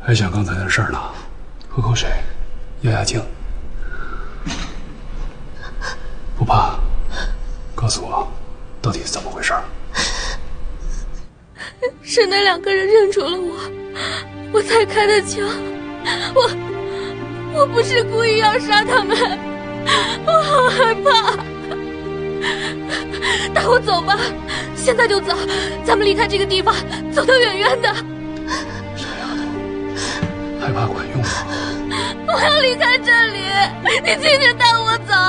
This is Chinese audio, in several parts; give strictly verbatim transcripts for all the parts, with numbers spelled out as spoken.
还想刚才的事儿呢？喝口水，压压惊。不怕？告诉我，到底是怎么回事？ 是那两个人认出了我，我才开的枪。我我不是故意要杀他们，我好害怕。带我走吧，现在就走，咱们离开这个地方，走得远远的。 傻丫头，害怕管用吗？ 我要离开这里，你请你带我走。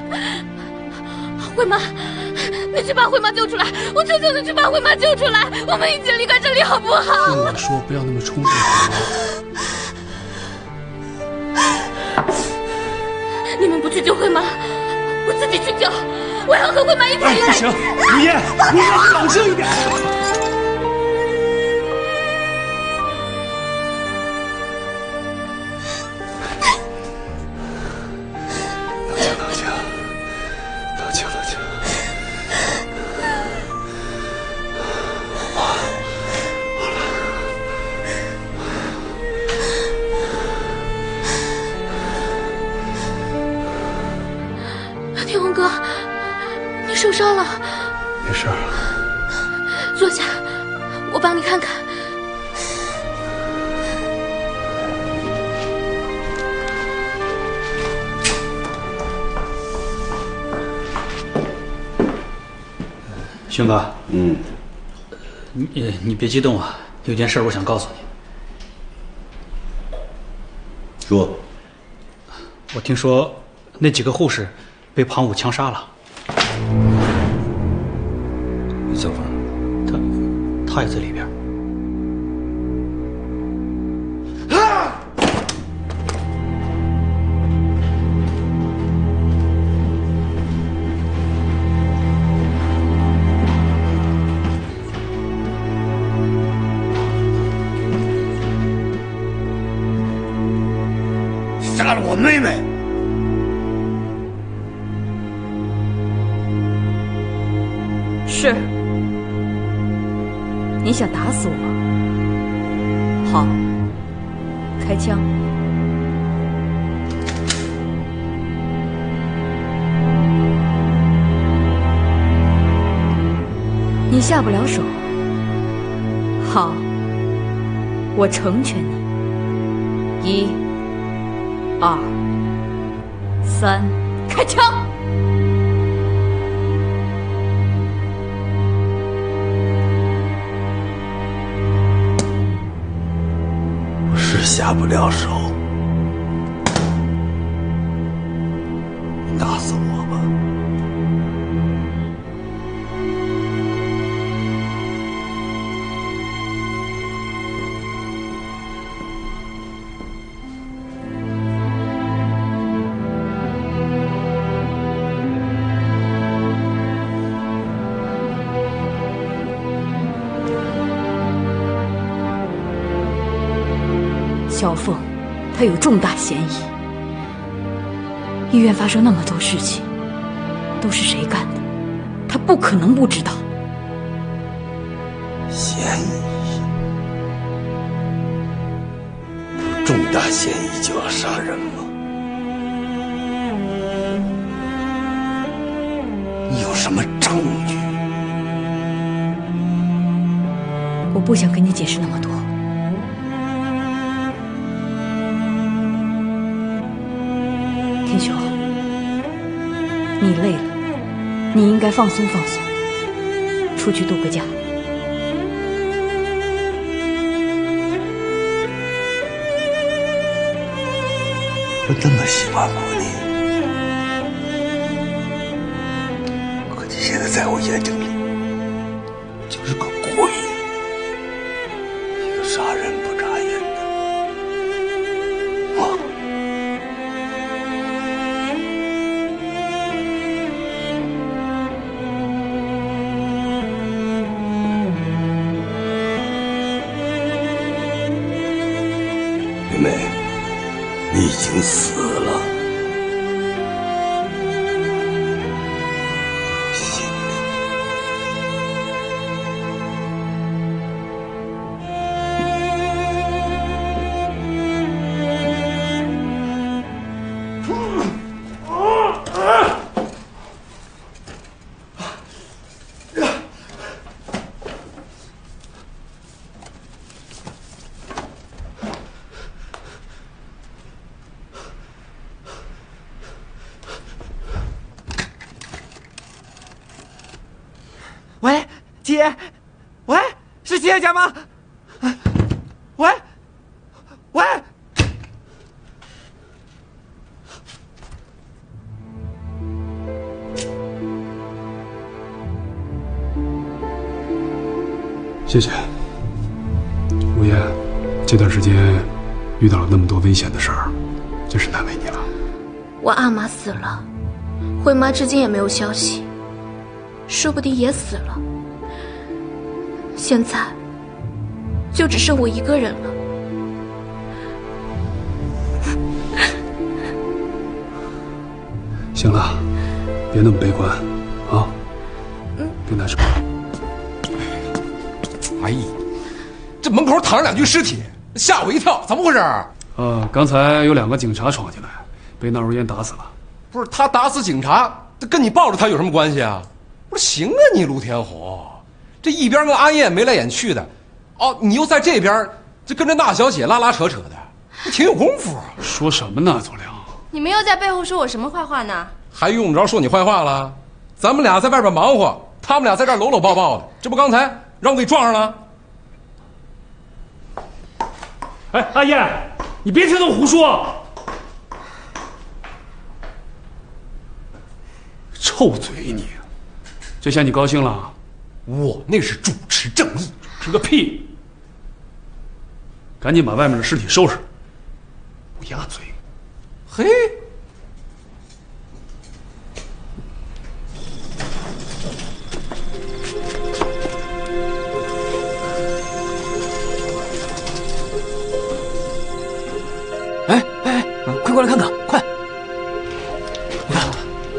慧妈，你去把慧妈救出来，我求求你去把慧妈救出来，我们一起离开这里好不好？ 听我说，不要那么冲动好吗？ 你们不去救慧妈，我自己去救。我要和慧妈一起离开。 哎，不行，如烟，如烟，你冷静一点。冷静，冷静，冷静，冷静。好，好了。 天虹哥，你受伤了？ 没事儿。 坐下，我帮你看看。 勋哥， 嗯， 你你别激动啊，有件事我想告诉你。 说。 我听说那几个护士被庞武枪杀了。 小凤， 他他也在里边。 啊！杀了我妹妹！ 是。你想打死我？好，开枪。你下不了手。好，我成全你。一、二、三，开枪！ 下不了手，打死我吧！ 小凤，她有重大嫌疑。医院发生那么多事情，都是谁干的？她不可能不知道。 嫌疑？重大嫌疑就要杀人吗？你有什么证据？ 我不想跟你解释那么多。天雄，你累了，你应该放松放松，出去度个假。 我那么喜欢过你，可你现在在我眼睛里就是个鬼，一个杀人不眨眼的。我。妹妹，你已经死了。心里。 姐，喂，是谢家吗？喂，喂。 谢谢，吴言，这段时间遇到了那么多危险的事儿，真是难为你了。 我阿玛死了，慧妈至今也没有消息，说不定也死了。现在就只剩我一个人了。 行了，别那么悲观啊，别难受。 哎呀，这门口躺着两具尸体，吓我一跳，怎么回事？ 呃，刚才有两个警察闯进来，被纳如烟打死了。 不是他打死警察，这跟你抱着他有什么关系啊？不是行啊，你陆天虎，这一边跟阿燕眉来眼去的，哦，你又在这边，这跟着那小姐拉拉扯扯的，你挺有功夫啊。 说什么呢，左良？ 你们又在背后说我什么坏话呢？ 还用不着说你坏话了，咱们俩在外边忙活，他们俩在这儿搂搂抱抱的，这不刚才让我给撞上了？ 哎，阿燕，你别听他胡说！ 臭嘴你！这下你高兴了？ 我那是主持正义。 是个屁！赶紧把外面的尸体收拾。乌鸦嘴！ 嘿。 哎哎哎，快过来看看，快！你看，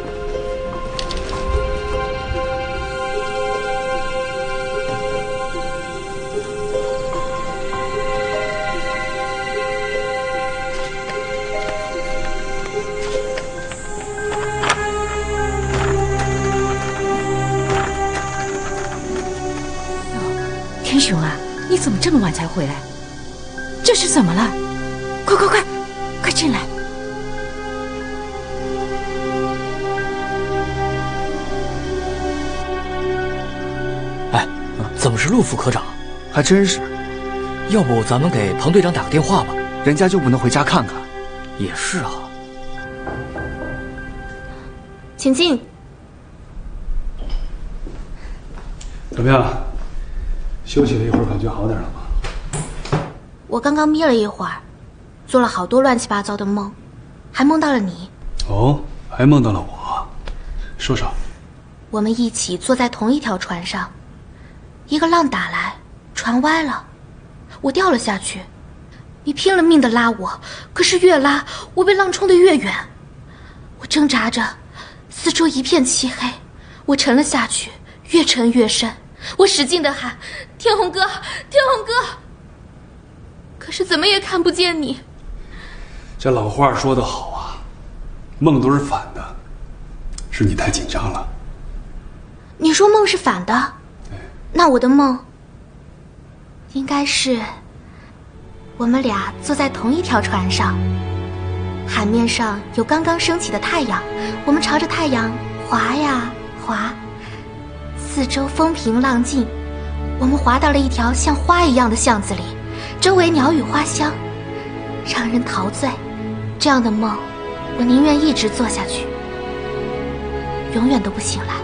天雄啊，你怎么这么晚才回来？这是怎么了？快快快，快进来！ 哎，怎么是陆副科长？还真是。要不咱们给彭队长打个电话吧？人家就不能回家看看？也是啊。 请进。 怎么样？休息了一会儿，感觉好点了吗？ 我刚刚眯了一会儿，做了好多乱七八糟的梦，还梦到了你。 哦，还梦到了我，说说。 我们一起坐在同一条船上，一个浪打来，船歪了，我掉了下去。你拼了命的拉我，可是越拉我被浪冲得越远。我挣扎着，四周一片漆黑，我沉了下去，越沉越深。我使劲地喊：“天虹哥，天虹哥！”可是怎么也看不见你。 这老话说得好啊，梦都是反的，是你太紧张了。 你说梦是反的，那我的梦应该是我们俩坐在同一条船上，海面上有刚刚升起的太阳，我们朝着太阳划呀划，四周风平浪静，我们滑到了一条像花一样的巷子里，周围鸟语花香，让人陶醉。这样的梦，我宁愿一直做下去，永远都不醒来。